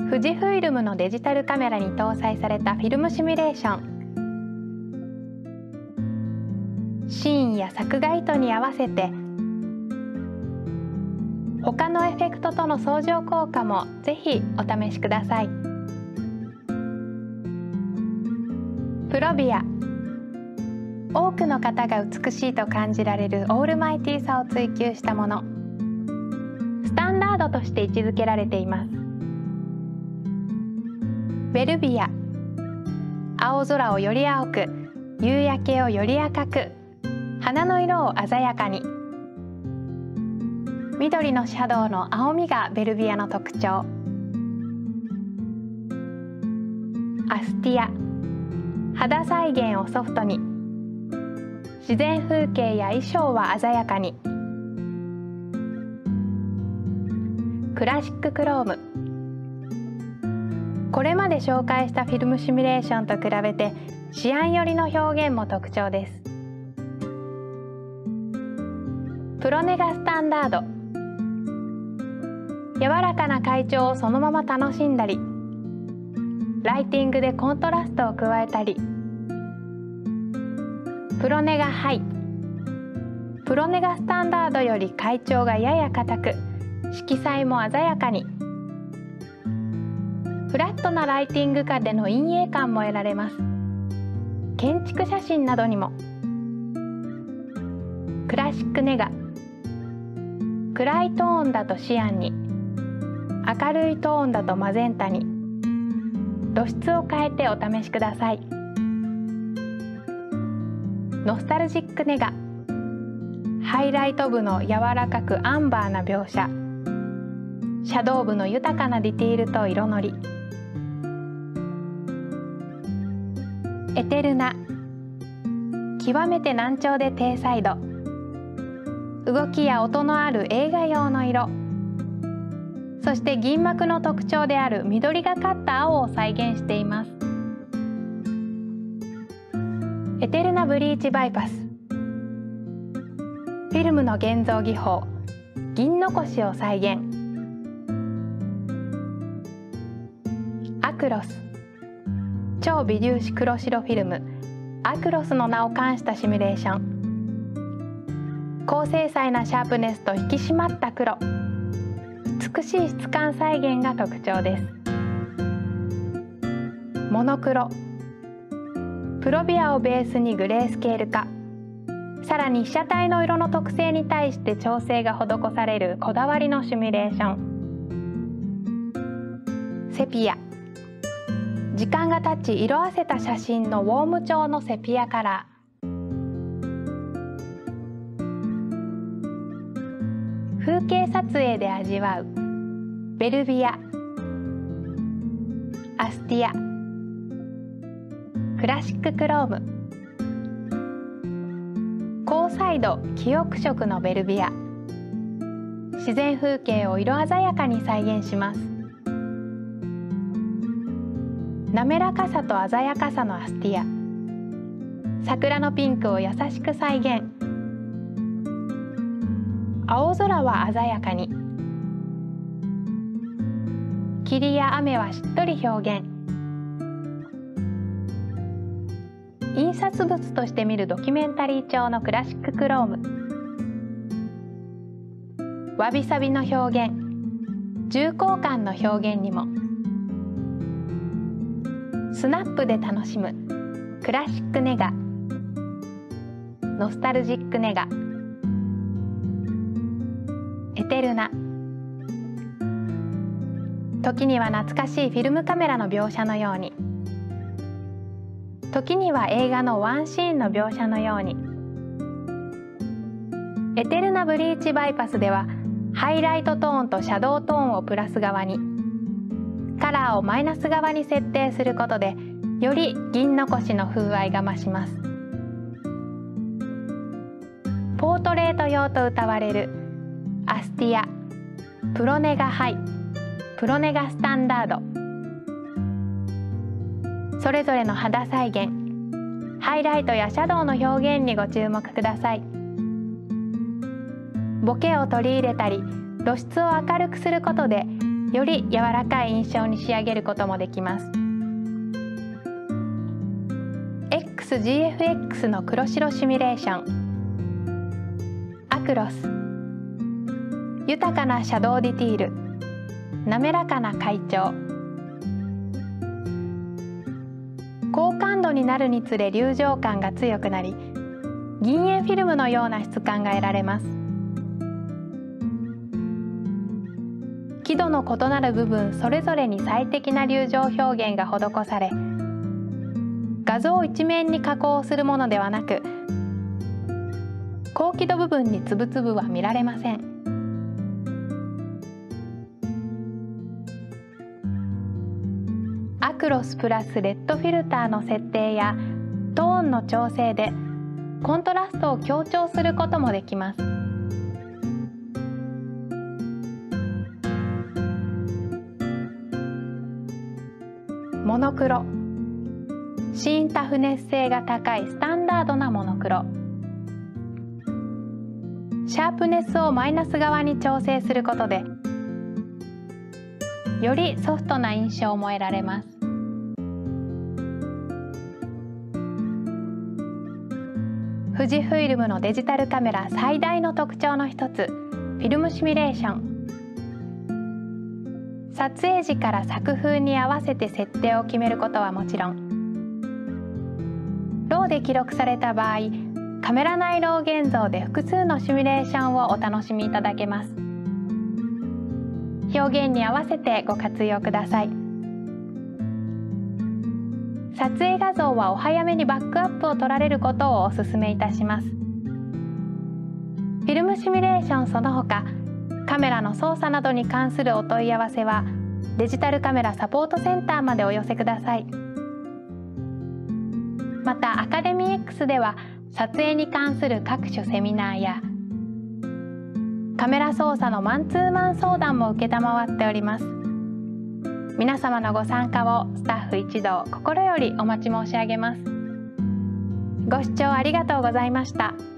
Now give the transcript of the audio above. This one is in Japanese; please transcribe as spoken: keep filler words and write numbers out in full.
富士フイルムのデジタルカメラに搭載されたフィルムシミュレーション。シーンや作画意図に合わせて他のエフェクトとの相乗効果もぜひお試しください。プロビア、多くの方が美しいと感じられるオールマイティさを追求したもの。スタンダードとして位置づけられています。ベルビア、青空をより青く、夕焼けをより赤く、花の色を鮮やかに。緑のシャドウの青みがベルビアの特徴。アスティア、肌再現をソフトに。自然風景や衣装は鮮やかに。クラシッククローム、これまで紹介したフィルムシミュレーションと比べてシアン寄りの表現も特徴です。プロネガスタンダード、柔らかな階調をそのまま楽しんだり、ライティングでコントラストを加えたり。プロネガハイ、プロネガスタンダードより階調がやや硬く、色彩も鮮やかに。フラットなライティング下での陰影感も得られます。建築写真などにも。クラシックネガ、暗いトーンだとシアンに、明るいトーンだとマゼンタに。露出を変えてお試しください。ノスタルジックネガ、ハイライト部の柔らかくアンバーな描写、シャドウ部の豊かなディティールと色のり。エテルナ、極めて難聴で低彩度、動きや音のある映画用の色、そして銀幕の特徴である緑がかった青を再現しています。エテルナブリーチバイパス、フィルムの現像技法、銀残しを再現。アクロス、超微粒子黒白フィルムアクロスの名を冠したシミュレーション。高精細なシャープネスと引き締まった黒、美しい質感再現が特徴です。モノクロ、プロビアをベースにグレースケール化、さらに被写体の色の特性に対して調整が施されるこだわりのシミュレーション。セピア、時間が経ち色あせた写真のウォーム調のセピアカラー。風景撮影で味わうベルビア、アスティア、クラシッククローム。高彩度記憶色のベルビア、自然風景を色鮮やかに再現します。滑らかさと鮮やかさのアスティア、桜のピンクを優しく再現。青空は鮮やかに、霧や雨はしっとり表現。印刷物として見るドキュメンタリー調のクラシッククローム。わびさびの表現、重厚感の表現にも。スナップで楽しむクラシックネガ、ノスタルジックネガ、エテルナ。時には懐かしいフィルムカメラの描写のように、時には映画のワンシーンの描写のように。エテルナブリーチバイパスではハイライトトーンとシャドウトーンをプラス側に、カラーをマイナス側に設定することでより銀残しの風合いが増します。ポートレート用と謳われるアスティア、プロネガハイ、プロネガスタンダード。それぞれの肌再現、ハイライトやシャドウの表現にご注目ください。ボケを取り入れたり露出を明るくすることでより柔らかい印象に仕上げることもできます。 エックスジーエフエックス の黒白シミュレーション。アクロス、豊かなシャドウディティール、滑らかな回調。高感度になるにつれ流浄感が強くなり、銀塩フィルムのような質感が得られます。輝度の異なる部分それぞれに最適な流浄表現が施され、画像一面に加工するものではなく、高輝度部分につぶつぶは見られません。アクロスプラスレッドフィルターの設定やトーンの調整でコントラストを強調することもできます。モノクロ、シーンタフネス性が高いスタンダードなモノクロ。シャープネスをマイナス側に調整することでよりソフトな印象も得られます。富士フイルムのデジタルカメラ最大の特徴の一つ、フィルムシミュレーション。撮影時から作風に合わせて設定を決めることはもちろん、ローで記録された場合、カメラ内ロー現像で複数のシミュレーションをお楽しみいただけます。表現に合わせてご活用ください。撮影画像はお早めにバックアップを取られることをお勧めいたします。フィルムシミュレーションその他、カメラの操作などに関するお問い合わせはデジタルカメラサポートセンターまでお寄せください。またアカデミー X では撮影に関する各種セミナーやカメラ操作のマンツーマン相談も承っております。皆様のご参加をスタッフ一同心よりお待ち申し上げます。ご視聴ありがとうございました。